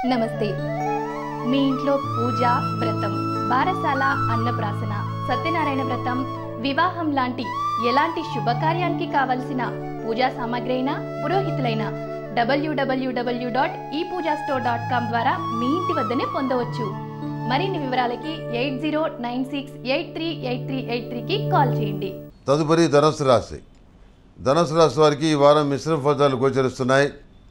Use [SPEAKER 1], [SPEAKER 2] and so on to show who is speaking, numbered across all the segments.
[SPEAKER 1] నమస్తే. మీ ఇంట్లో పూజ, వ్రతం, బారసాల, అన్నప్రాసన, సత్యనారాయణ వ్రతం, వివాహం లాంటి ఎలాంటి శుభకార్యానికి కావలసిన పూజా సామాగ్రి అయినా పురోహితులైన www.epoojastore.com ద్వారా మీ ఇంటి వద్దనే పొందవచ్చు. మరిన్ని వివరాలకి 8096838383కి కాల్ చేయండి.
[SPEAKER 2] తదుపరి ధనుసు రాశి. ధనుసు రాశి వారికి ఈ వారం మిశ్రమ ఫలితాలు గోచరిస్తున్నాయి.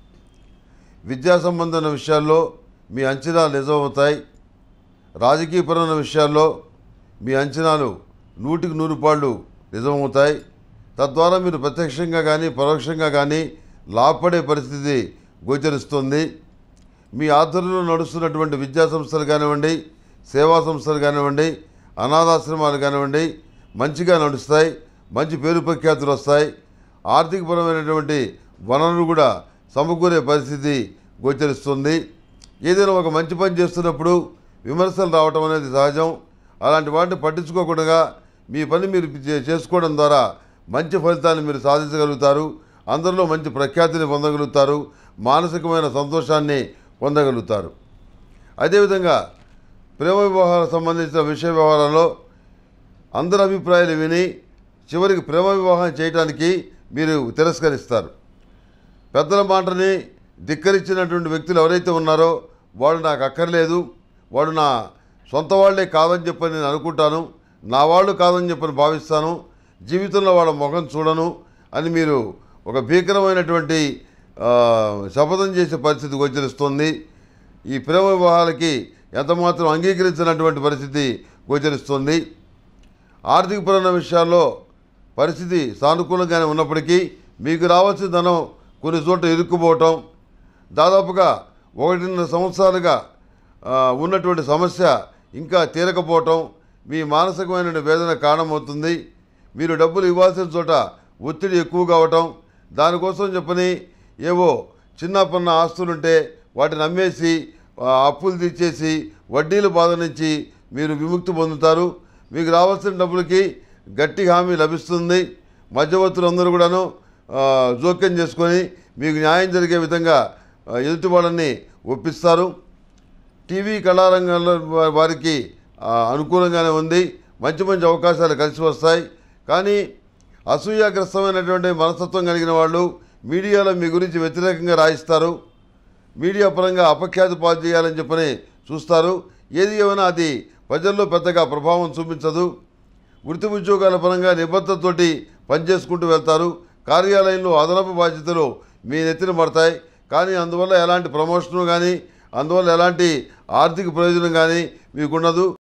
[SPEAKER 2] విద్యా సంబంధమైన విషయాల్లో మీ అంచనాలు నిజమవుతాయి. రాజకీయపరమైన విషయాల్లో మీ అంచనాలు 100కి 100 పాళ్ళు నిజమవుతాయి. తద్వారా మీరు ప్రత్యక్షంగా కానీ పరోక్షంగా కానీ లాభపడే పరిస్థితి గోచరిస్తుంది. మీ ఆధ్వర్యంలో నడుస్తున్నటువంటి విద్యా సంస్థలు కానివ్వండి, సేవా సంస్థలు కానివ్వండి, అనాథాశ్రమాలు కానివ్వండి మంచిగా నడుస్తాయి. మంచి పేరు ప్రఖ్యాతులు వస్తాయి. ఆర్థికపరమైనటువంటి వనరులు కూడా సమకూరే పరిస్థితి గోచరిస్తుంది. ఏదైనా ఒక మంచి పని చేస్తున్నప్పుడు విమర్శలు రావటం అనేది సహజం. అలాంటి వాటిని పట్టించుకోకుండా మీ పని మీరు చేసుకోవడం ద్వారా మంచి ఫలితాన్ని మీరు సాధించగలుగుతారు. అందరిలో మంచి ప్రఖ్యాతిని పొందగలుగుతారు. మానసికమైన సంతోషాన్ని పొందగలుగుతారు. అదేవిధంగా ప్రేమ వివాహాలకు సంబంధించిన విషయ వ్యవహారాల్లో అందరి అభిప్రాయాలు విని చివరికి ప్రేమ వివాహం చేయడానికి మీరు తిరస్కరిస్తారు. పెద్దల మాటని ధిక్కరించినటువంటి వ్యక్తులు ఎవరైతే ఉన్నారో వాడు నాకు అక్కర్లేదు, వాడు నా సొంత వాళ్లే కాదని చెప్పని నేను అనుకుంటాను, నా వాళ్ళు కాదని చెప్పని భావిస్తాను, జీవితంలో వాళ్ళ ముఖం చూడను అని మీరు ఒక భీకరమైనటువంటి శపథం చేసే పరిస్థితి గోచరిస్తుంది. ఈ ప్రేమ వివాహాలకి ఎంతమాత్రం అంగీకరించినటువంటి పరిస్థితి గోచరిస్తుంది. ఆర్థికపరమైన విషయాల్లో పరిస్థితి సానుకూలంగానే ఉన్నప్పటికీ మీకు రావాల్సిన ధనం కొన్ని చోట్ల ఇరుక్కుపోవటం, దాదాపుగా 1.5 సంవత్సరాలుగా ఉన్నటువంటి సమస్య ఇంకా తీరకపోవటం మీ మానసికమైన వేదన కారణమవుతుంది. మీరు డబ్బులు ఇవ్వాల్సిన చోట ఒత్తిడి ఎక్కువ కావటం, దానికోసం చెప్పని ఏవో చిన్నపన్న ఆస్తులుంటే వాటిని అమ్మేసి అప్పులు తీర్చేసి వడ్డీల బాధ నుంచి మీరు విముక్తి పొందుతారు. మీకు రావాల్సిన డబ్బులకి గట్టి హామీ లభిస్తుంది. మధ్యవర్తులందరూ కూడాను జోక్యం చేసుకొని మీకు న్యాయం జరిగే విధంగా ఎదుటి వాళ్ళని ఒప్పిస్తారు. టీవీ కళారంగంలో వారికి అనుకూలంగానే ఉంది. మంచి మంచి అవకాశాలు కలిసి వస్తాయి. కానీ అసూయాగ్రస్తమైనటువంటి మనస్తత్వం కలిగిన వాళ్ళు మీడియాలో మీ గురించి వ్యతిరేకంగా రాయిస్తారు. మీడియా పరంగా అపఖ్యాతి పాలు చేయాలని చెప్పని చూస్తారు. ఏది ఏమైనా అది ప్రజల్లో పెద్దగా ప్రభావం చూపించదు. వృత్తి ఉద్యోగాల పరంగా నిబద్ధతతోటి పనిచేసుకుంటూ వెళ్తారు. కార్యాలయంలో అదనపు బాధ్యతలు మీ నెత్తిన పడతాయి. కానీ అందువల్ల ఎలాంటి ప్రమోషను కానీ అందువల్ల ఎలాంటి ఆర్థిక ప్రయోజనం కానీ మీకుండదు.